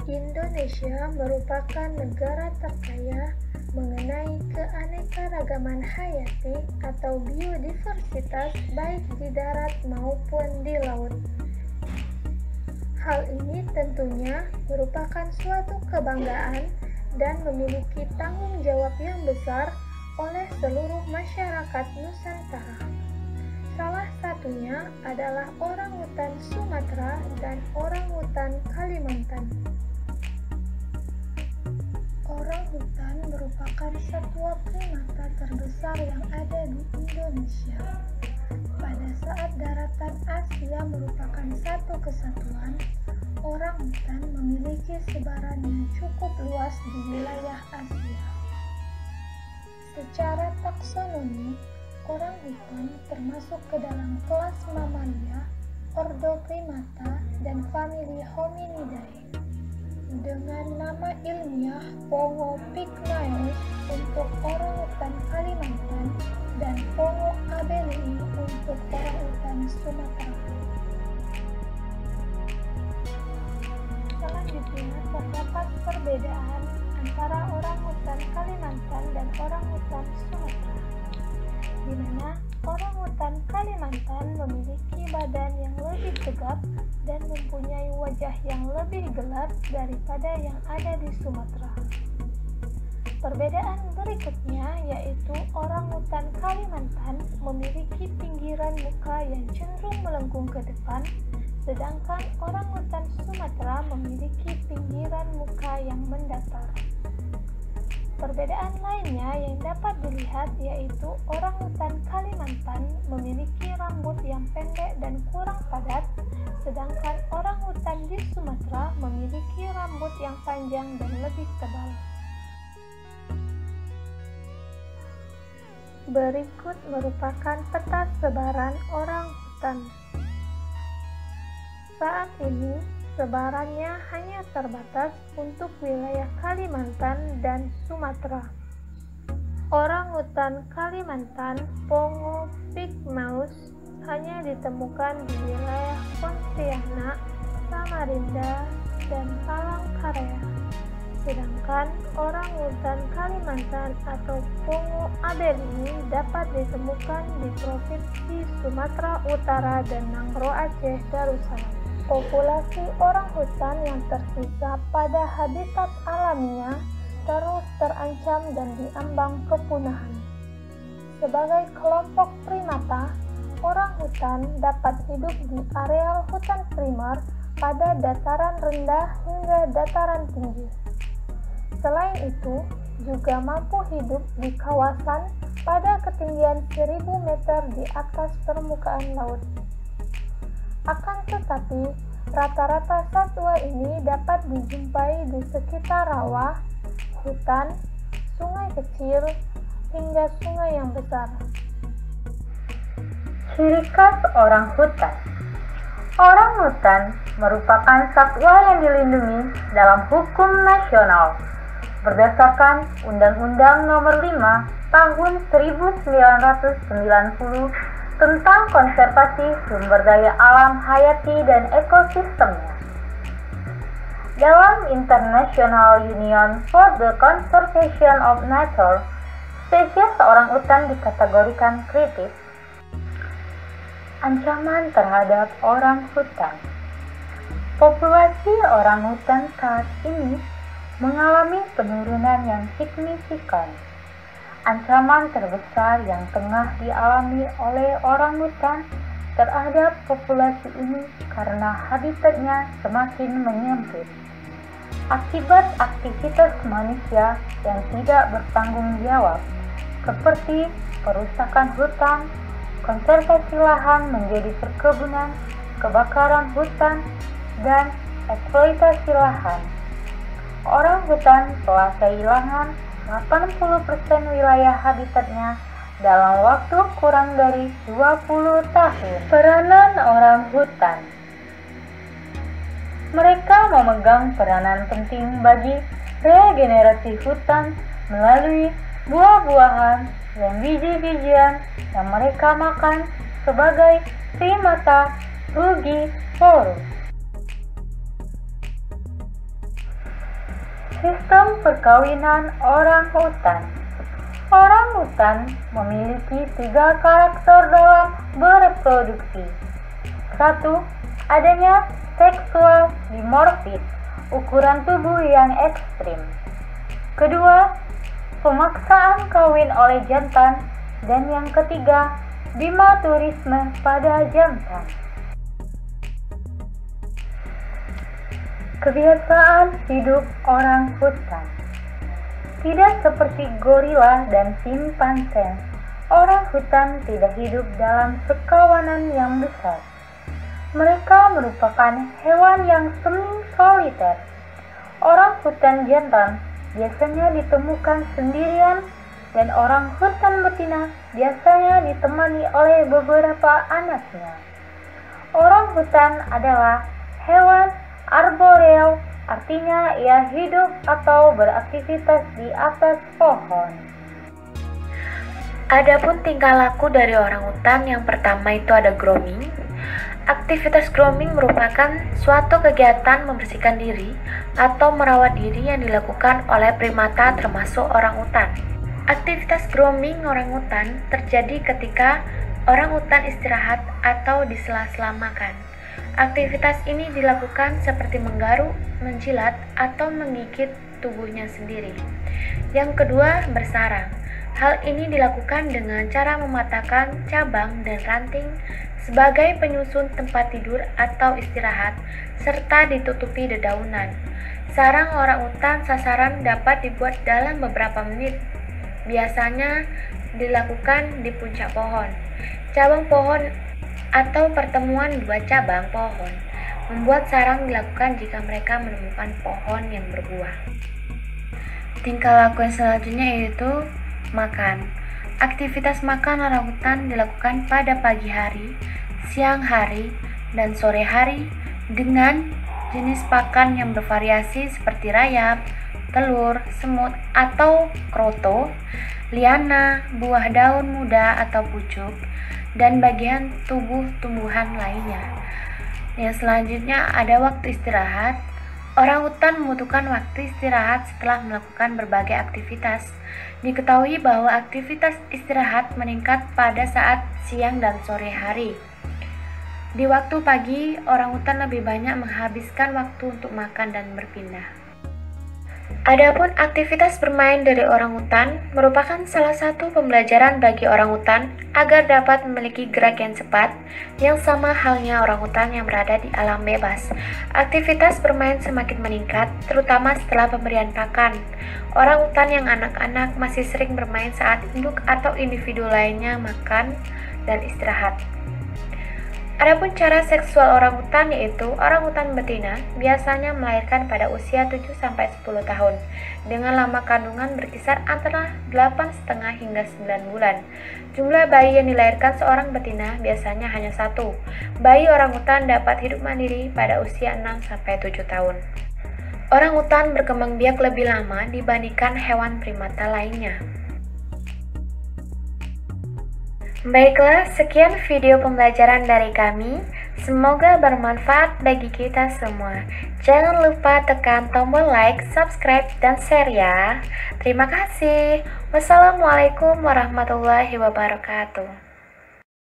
Indonesia merupakan negara terkaya mengenai keanekaragaman hayati atau biodiversitas baik di darat maupun di laut. Hal ini tentunya merupakan suatu kebanggaan dan memiliki tanggung jawab yang besar oleh seluruh masyarakat Nusantara. Salah satunya adalah orangutan Sumatera dan orangutan Kalimantan. Orangutan merupakan satwa primata terbesar yang ada di Indonesia. Pada saat daratan Asia merupakan satu kesatuan, orangutan memiliki sebaran yang cukup luas di wilayah Asia. Secara taksonomi, orangutan termasuk ke dalam kelas mamalia, ordo Primata, dan famili Hominidae. Dengan nama ilmiah Pongo pygmaeus untuk orangutan Kalimantan dan Pongo abelii untuk orangutan Sumatera. Selanjutnya terdapat perbedaan antara orangutan Kalimantan dan orangutan Sumatera, di mana orangutan Kalimantan memiliki badan yang lebih tegap dan mempunyai wajah yang lebih gelap daripada yang ada di Sumatera. Perbedaan berikutnya yaitu orangutan Kalimantan memiliki pinggiran muka yang cenderung melengkung ke depan, sedangkan orangutan Sumatera memiliki pinggiran muka yang mendatar. Perbedaan lainnya yang dapat dilihat yaitu orangutan Kalimantan memiliki rambut yang pendek dan kurang padat, sedangkan orangutan di Sumatera memiliki rambut yang panjang dan lebih tebal. Berikut merupakan peta sebaran orangutan. Saat ini, sebarannya hanya terbatas untuk wilayah Kalimantan dan Sumatera. Orangutan Kalimantan Pongo pygmaeus hanya ditemukan di wilayah Pontianak, Samarinda, dan Palangkaraya. Sedangkan orangutan Kalimantan atau Pongo abelii dapat ditemukan di Provinsi Sumatera Utara dan Nangro Aceh Darussalam. Populasi orangutan yang tersisa pada habitat alaminya terus terancam dan diambang kepunahan. Sebagai kelompok primata, orangutan dapat hidup di areal hutan primer pada dataran rendah hingga dataran tinggi. Selain itu, juga mampu hidup di kawasan pada ketinggian 1000 meter di atas permukaan laut. Akan tetapi, rata-rata satwa ini dapat dijumpai di sekitar rawa, hutan, sungai kecil, hingga sungai yang besar. Ciri khas orangutan. Orangutan merupakan satwa yang dilindungi dalam hukum nasional berdasarkan Undang-Undang Nomor 5 Tahun 1990 tentang konservasi sumber daya alam hayati dan ekosistemnya. Dalam International Union for the Conservation of Nature, spesies orangutan dikategorikan kritis. Ancaman terhadap orangutan. Populasi orangutan saat ini mengalami penurunan yang signifikan. Ancaman terbesar yang tengah dialami oleh orangutan terhadap populasi ini karena habitatnya semakin menyempit. Akibat aktivitas manusia yang tidak bertanggung jawab, seperti perusakan hutan, konservasi lahan menjadi perkebunan, kebakaran hutan, dan eksploitasi lahan. Orangutan telah kehilangan 80% wilayah habitatnya dalam waktu kurang dari 20 tahun. Peranan orangutan. Mereka memegang peranan penting bagi regenerasi hutan melalui buah-buahan dan biji-bijian yang mereka makan sebagai primata frugivorus. Sistem perkawinan orang hutan. Orang hutan memiliki 3 karakter dalam bereproduksi. 1. Adanya seksual dimorfis, ukuran tubuh yang ekstrim. Kedua, pemaksaan kawin oleh jantan. Dan yang ketiga, bimaturisme pada jantan. Kebiasaan hidup orang hutan. Tidak seperti gorila dan simpanse, orang hutan tidak hidup dalam sekawanan yang besar. Mereka merupakan hewan yang semi soliter. Orang hutan jantan biasanya ditemukan sendirian dan orang hutan betina biasanya ditemani oleh beberapa anaknya. Orang hutan adalah hewan arboreal, artinya ia hidup atau beraktivitas di atas pohon. Adapun tingkah laku dari orang hutan, yang pertama itu ada grooming. Aktivitas grooming merupakan suatu kegiatan membersihkan diri atau merawat diri yang dilakukan oleh primata termasuk orang hutan. Aktivitas grooming orang hutan terjadi ketika orang hutan istirahat atau di sela-sela makan. Aktivitas ini dilakukan seperti menggaruk, menjilat, atau menggigit tubuhnya sendiri. Yang kedua, bersarang. Hal ini dilakukan dengan cara mematahkan cabang dan ranting sebagai penyusun tempat tidur atau istirahat, serta ditutupi dedaunan. Sarang orang hutan sasaran dapat dibuat dalam beberapa menit. Biasanya dilakukan di puncak pohon, cabang pohon, atau pertemuan 2 cabang pohon. Membuat sarang dilakukan jika mereka menemukan pohon yang berbuah. Tingkah laku yang selanjutnya yaitu makan. Aktivitas makan orang hutan dilakukan pada pagi hari, siang hari, dan sore hari dengan jenis pakan yang bervariasi seperti rayap, telur, semut atau kroto, liana, buah daun muda atau pucuk, dan bagian tubuh tumbuhan lainnya. Yang selanjutnya ada waktu istirahat. Orang hutan membutuhkan waktu istirahat setelah melakukan berbagai aktivitas. Diketahui bahwa aktivitas istirahat meningkat pada saat siang dan sore hari. Di waktu pagi, orang hutan lebih banyak menghabiskan waktu untuk makan dan berpindah. Adapun aktivitas bermain dari orang hutan merupakan salah satu pembelajaran bagi orang hutan agar dapat memiliki gerak yang cepat, yang sama halnya orang hutan yang berada di alam bebas. Aktivitas bermain semakin meningkat, terutama setelah pemberian pakan. Orang hutan yang anak-anak masih sering bermain saat induk atau individu lainnya makan dan istirahat. Adapun cara seksual orang hutan yaitu orang hutan betina biasanya melahirkan pada usia 7-10 tahun dengan lama kandungan berkisar antara 8,5 hingga 9 bulan. Jumlah bayi yang dilahirkan seorang betina biasanya hanya 1. Bayi orang hutan dapat hidup mandiri pada usia 6-7 tahun. Orang hutan berkembang biak lebih lama dibandingkan hewan primata lainnya. Baiklah, sekian video pembelajaran dari kami. Semoga bermanfaat bagi kita semua. Jangan lupa tekan tombol like, subscribe, dan share ya. Terima kasih. Wassalamualaikum warahmatullahi wabarakatuh.